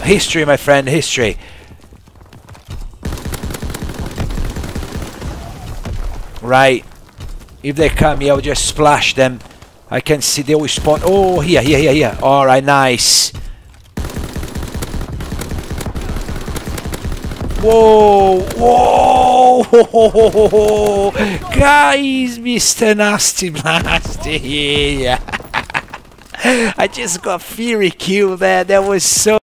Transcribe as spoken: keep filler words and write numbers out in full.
history, my friend, history. Right. If they come here, I'll just splash them. I can see they always spawn. Oh, here, here, here, here. Alright, nice. Whoa, whoa, guys, Mister Nasty Blasty here. I just got Fury kill there. That was so